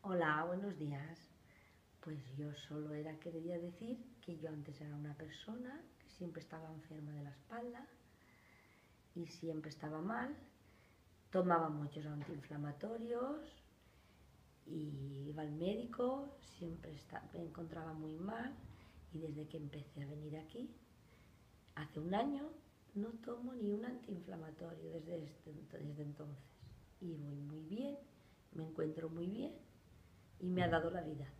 Hola, buenos días. Pues yo solo quería decir que yo antes era una persona que siempre estaba enferma de la espalda y siempre estaba mal. Tomaba muchos antiinflamatorios y iba al médico, me encontraba muy mal y desde que empecé a venir aquí, hace un año, no tomo ni un antiinflamatorio desde entonces. Y voy muy bien, me encuentro muy bien y me ha dado la vida.